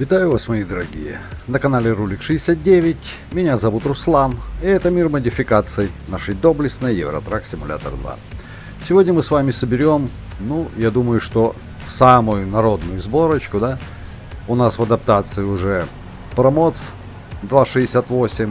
Витаю вас, мои дорогие, на канале Рулик 69, меня зовут Руслан, и это мир модификаций нашей доблестной Евротрак Симулятор 2. Сегодня мы с вами соберем, я думаю, что самую народную сборочку, да, у нас в адаптации уже Промоц 2.68,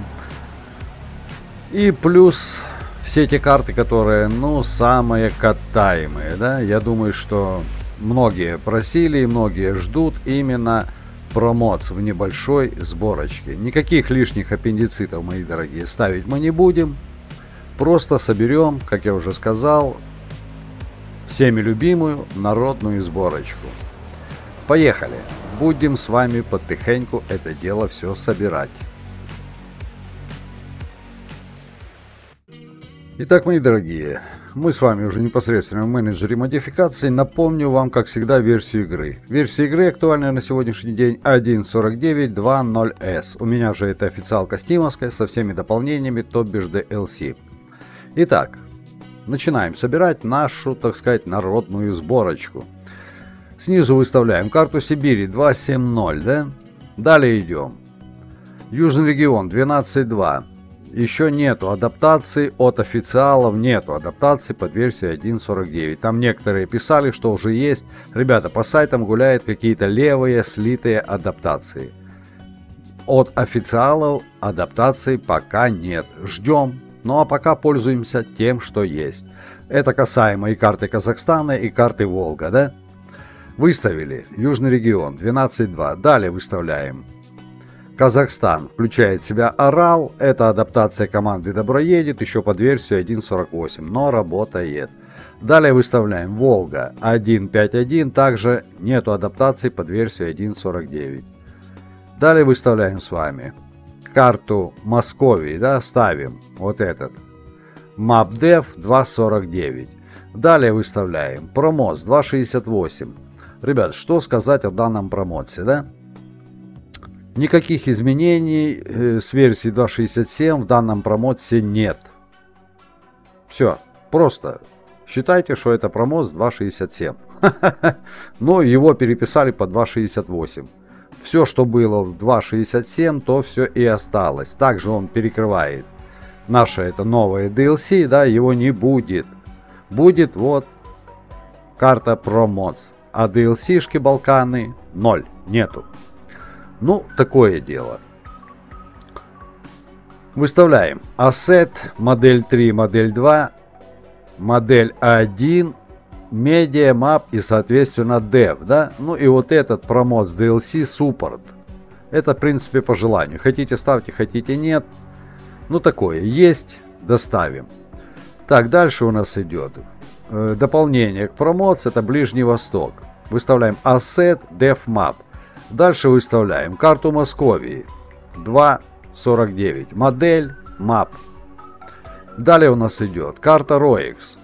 и плюс все эти карты, которые, самые катаемые, да, я думаю, что многие просили и многие ждут именно Промоц в небольшой сборочке. Никаких лишних аппендицитов, мои дорогие, ставить мы не будем. Просто соберем, как я уже сказал, всеми любимую народную сборочку. Поехали! Будем с вами потихоньку это дело все собирать. Итак, мои дорогие, мы с вами уже непосредственно в менеджере модификаций. Напомню вам, как всегда, версию игры. Версия игры актуальная на сегодняшний день 1.49.2.0s. У меня же это официалка стимовская со всеми дополнениями, то бишь DLC. Итак, начинаем собирать нашу, так сказать, народную сборочку. Снизу выставляем карту Сибири 2.7.0, да? Далее идем. Южный регион 12.2. Еще нету адаптации от официалов, нету адаптации под версию 1.49. Там некоторые писали, что уже есть. Ребята, по сайтам гуляют какие-то левые слитые адаптации. От официалов адаптации пока нет. Ждем. Ну а пока пользуемся тем, что есть. Это касаемо и карты Казахстана, и карты Волга, да? Выставили Южный регион 12.2. Далее выставляем Казахстан, включает в себя Орал, это адаптация команды Доброедет, еще под версию 1.48, но работает. Далее выставляем Волга 1.5.1, также нету адаптации под версию 1.49. Далее выставляем с вами карту Московии, да, ставим вот этот MapDev 2.49. Далее выставляем Промоц 2.68. Ребят, что сказать о данном промоце, да? Никаких изменений с версии 2.67 в данном промоце нет. Все, просто считайте, что это промоц 2.67. Но его переписали по 2.68. Все, что было в 2.67, то все и осталось. Также он перекрывает наше это новое DLC, да, его не будет. Будет вот карта Промоц. А DLC-шки Балканы 0, нету. Такое дело. Выставляем Asset, модель 3, модель 2, модель 1, Media Map и, соответственно, Dev, да? И вот этот Promote DLC Support. Это, в принципе, по желанию. Хотите ставьте, хотите нет. Такое есть, доставим. Так, дальше у нас идет дополнение к Promote, это Ближний Восток. Выставляем Asset, Dev Map. Дальше выставляем карту Московии 2.49, модель Map. Далее у нас идет карта ROEX.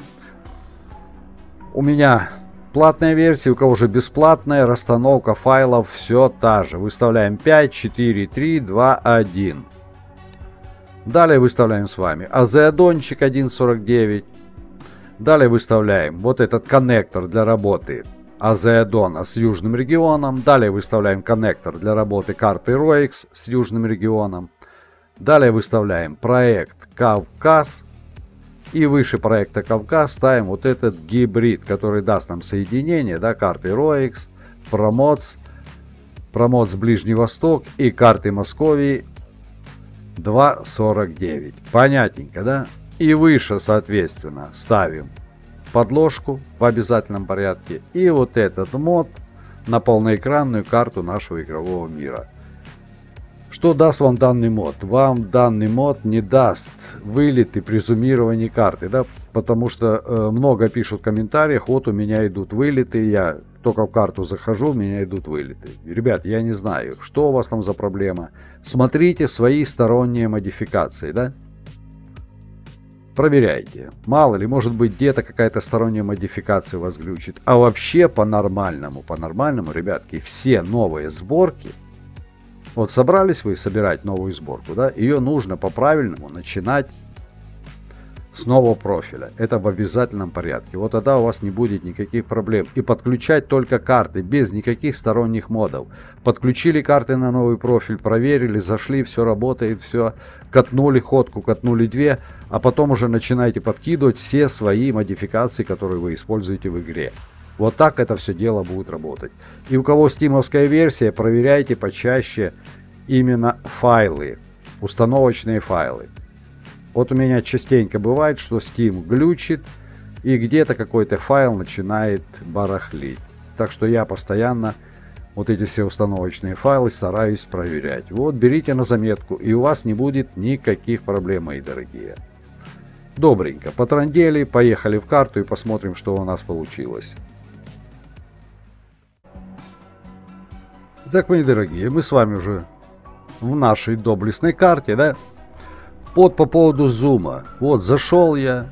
У меня платная версия, у кого же бесплатная, расстановка файлов все та же. Выставляем 5, 4, 3, 2, 1. Далее выставляем с вами Азеодончик 1.49. Далее выставляем вот этот коннектор для работы Азеодона с южным регионом. Далее выставляем коннектор для работы карты ROEX с южным регионом. Далее выставляем проект Кавказ. И выше проекта Кавказ ставим вот этот гибрид, который даст нам соединение, да, карты ROEX, Промоц Ближний Восток и карты Московии 2.49. Понятненько, да? И выше, соответственно, ставим подложку в обязательном порядке и вот этот мод на полноэкранную карту нашего игрового мира. Что даст вам данный мод? Вам данный мод не даст вылет и презумирование карты, да, потому что много пишут в комментариях, вот у меня идут вылеты, я только в карту захожу, у меня идут вылеты. Ребят, я не знаю, что у вас там за проблема. Смотрите свои сторонние модификации, да. Проверяйте. Мало ли, может быть, где-то какая-то сторонняя модификация у вас глючит. А вообще по-нормальному, ребятки, все новые сборки. Вот собрались вы собирать новую сборку, да? Ее нужно по-правильному начинать с нового профиля. Это в обязательном порядке. Вот тогда у вас не будет никаких проблем. И подключать только карты, без никаких сторонних модов. Подключили карты на новый профиль, проверили, зашли, все работает, все. Катнули ходку, катнули две, а потом уже начинаете подкидывать все свои модификации, которые вы используете в игре. Вот так это все дело будет работать. И у кого стимовская версия, проверяйте почаще именно файлы, установочные файлы. Вот у меня частенько бывает, что Steam глючит и где-то какой-то файл начинает барахлить. Так что я постоянно вот эти все установочные файлы стараюсь проверять. Вот, берите на заметку, и у вас не будет никаких проблем, мои дорогие. Добренько, потрындели, поехали в карту и посмотрим, что у нас получилось. Так, мои дорогие, мы с вами уже в нашей доблестной карте, да? По поводу зума. Вот, зашел я.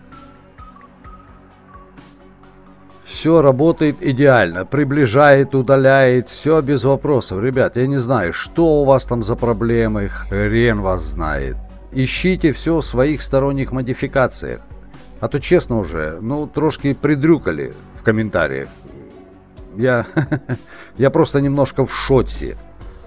Все работает идеально. Приближает, удаляет. Все без вопросов. Ребят, я не знаю, что у вас там за проблемы. Хрен вас знает. Ищите все в своих сторонних модификациях. А то, честно уже, ну, трошки придрюкали в комментариях. Я просто немножко в шоке.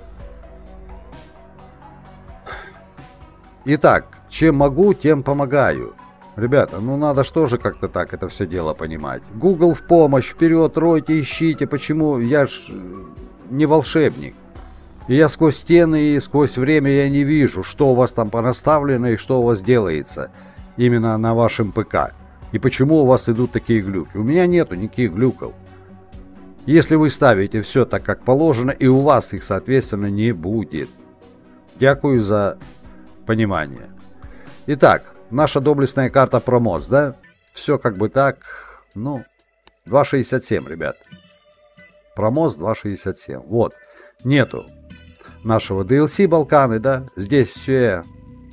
Итак, чем могу, тем помогаю. Ребята, ну надо что же как-то так это все дело понимать. Google в помощь, вперед, ройте, ищите. Почему? Я ж не волшебник. И я сквозь стены и сквозь время я не вижу, что у вас там понаставлено и что у вас делается именно на вашем ПК. И почему у вас идут такие глюки. У меня нету никаких глюков. Если вы ставите все так, как положено, и у вас их, соответственно, не будет. Дякую за понимание. Итак, наша доблестная карта Промоц, да? Все как бы так, ну, 2.67, ребят. Промоц 2.67. Вот, нету нашего DLC Балканы, да? Здесь все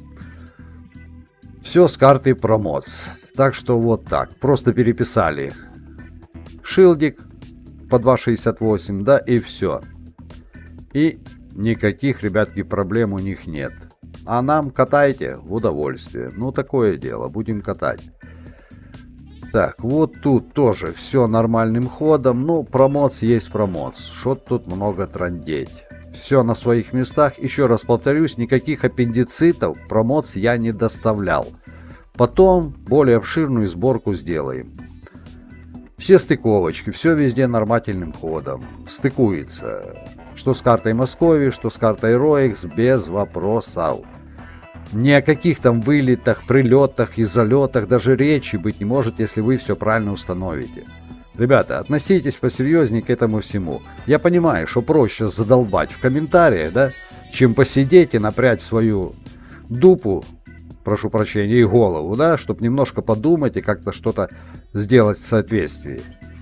с карты Промоц. Так что вот так. Просто переписали шилдик по 2.68, да, и все. И никаких, ребятки, проблем у них нет. А нам катайте в удовольствие. Ну, такое дело, будем катать. Так, вот тут тоже все нормальным ходом. Ну, Промоц есть Промоц. Что тут много трындеть. Все на своих местах. Еще раз повторюсь, никаких аппендицитов Промоц я не доставлял. Потом более обширную сборку сделаем. Все стыковочки, все везде нормальным ходом. Стыкуется. Что с картой Московии, что с картой ROEX, без вопросов. Ни о каких там вылетах, прилетах и залетах даже речи быть не может, если вы все правильно установите. Ребята, относитесь посерьезнее к этому всему. Я понимаю, что проще задолбать в комментариях, да, чем посидеть и напрячь свою дупу, прошу прощения, и голову, да, чтобы немножко подумать и как-то что-то сделать в соответствии.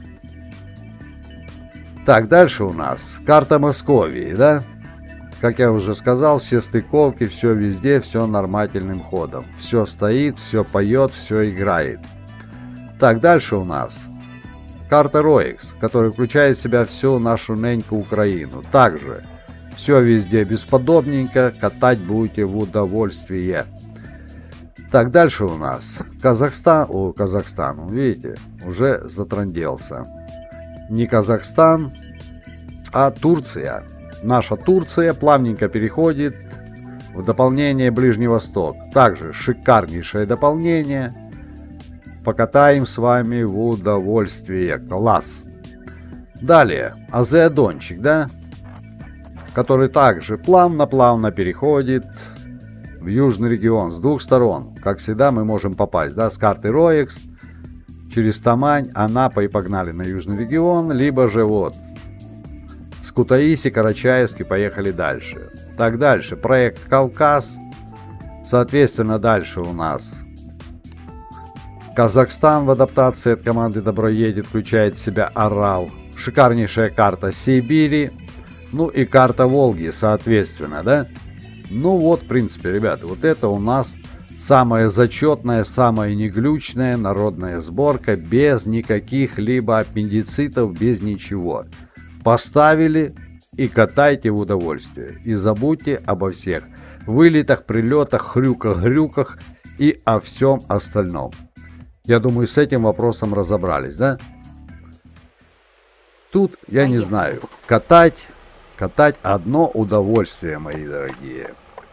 Так, дальше у нас карта Московии, да? Как я уже сказал, все стыковки, все везде, все нормальным ходом. Все стоит, все поет, все играет. Так, дальше у нас карта ROEX, которая включает в себя всю нашу неньку Украину. Также все везде бесподобненько, катать будете в удовольствие. Так, дальше у нас Казахстан. О, Казахстан, видите, уже затранделся. Не Казахстан, а Турция. Наша Турция плавненько переходит в дополнение Ближний Восток. Также шикарнейшее дополнение. Покатаем с вами в удовольствие. Класс. Далее, Азеодончик, да? Который также плавно-плавно переходит в южный регион с двух сторон. Как всегда мы можем попасть, да, с карты ROEX через Тамань, Анапа и погнали на южный регион, либо же вот с Кутаиси, Карачаевск и поехали дальше. Так, дальше проект Кавказ. Соответственно, дальше у нас Казахстан в адаптации от команды Доброедет включает в себя Орал. Шикарнейшая карта Сибири. Ну и карта Волги, соответственно, да? Ну вот, в принципе, ребята, вот это у нас самая зачетная, самая неглючная народная сборка, без никаких либо аппендицитов, без ничего. Поставили и катайте в удовольствие. И забудьте обо всех вылетах, прилетах, хрюках, грюках и о всем остальном. Я думаю, с этим вопросом разобрались, да? Тут, я не знаю, катать одно удовольствие, мои дорогие.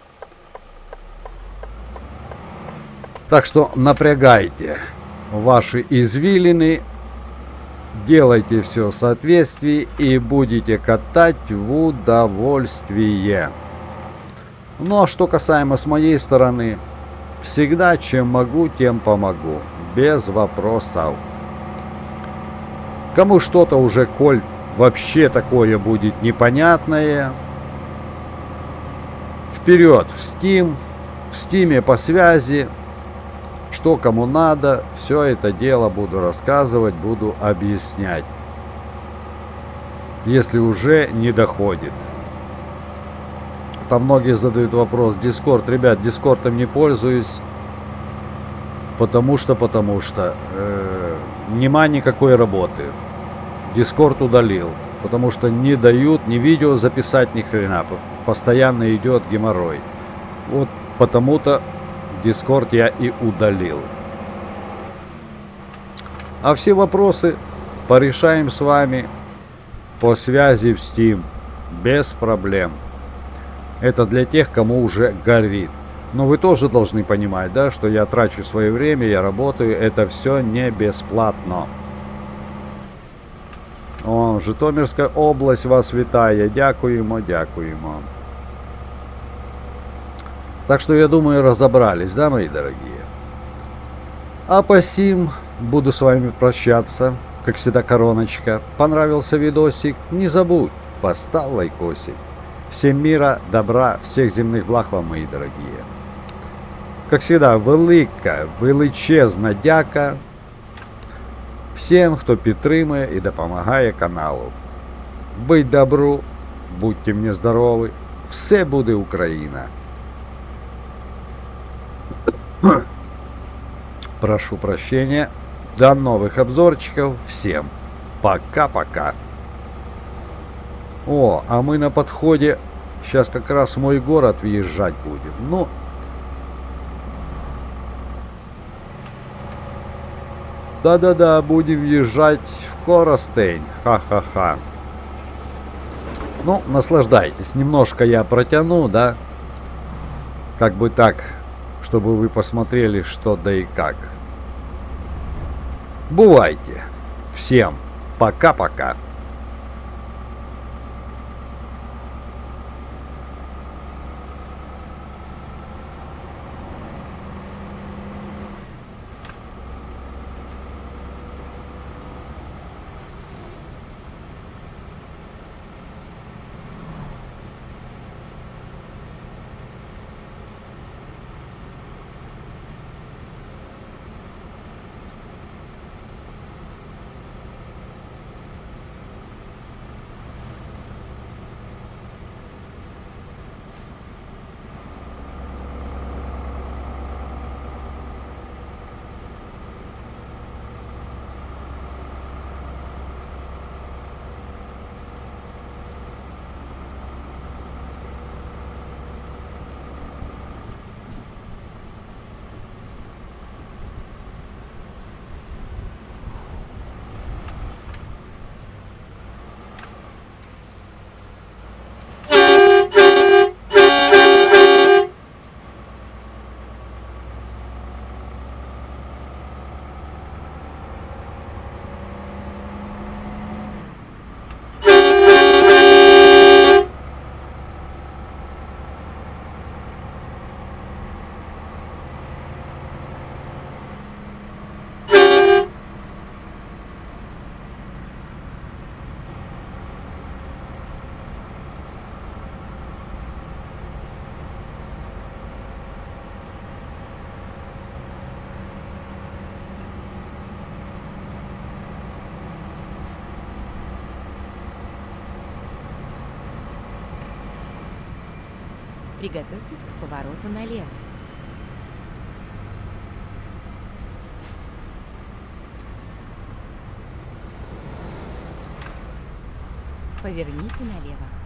Так что напрягайте ваши извилины, делайте все в соответствии и будете катать в удовольствие. Ну а что касаемо с моей стороны, всегда чем могу, тем помогу. Без вопросов. Кому что-то уже, коль вообще такое будет непонятное, вперед в Steam, в Steam по связи, что кому надо, все это дело буду рассказывать, буду объяснять, если уже не доходит. Там многие задают вопрос: Discord, ребят, Дискордом не пользуюсь, потому что нема никакой работы. Дискорд удалил, потому что не дают ни видео записать, ни хрена. Постоянно идет геморрой. Вот потому-то Дискорд я и удалил. А все вопросы порешаем с вами по связи в Steam. Без проблем. Это для тех, кому уже горит. Но вы тоже должны понимать, да, что я трачу свое время, я работаю. Это все не бесплатно. О, Житомирская область вас вітає. Дякуємо, дякуємо. Так что, я думаю, разобрались, да, мои дорогие? А по сим буду с вами прощаться. Как всегда, короночка. Понравился видосик? Не забудь, поставь лайкосик. Всем мира, добра, всех земных благ вам, мои дорогие. Как всегда, величезна дяка всем, хто підтримує і допомагає каналу. Будь добру, будьте мне здоровы, все буде Україна. Прошу прощения. До новых обзорчиков. Всем пока-пока. О, а мы на подходе. Сейчас как раз в мой город въезжать будем. Ну, да-да-да, будем въезжать в Коростень. Ха-ха-ха. Ну, наслаждайтесь. Немножко я протяну, да? Как бы так, чтобы вы посмотрели, что да и как. Бывайте. Всем пока-пока. Приготовьтесь к повороту налево. Поверните налево.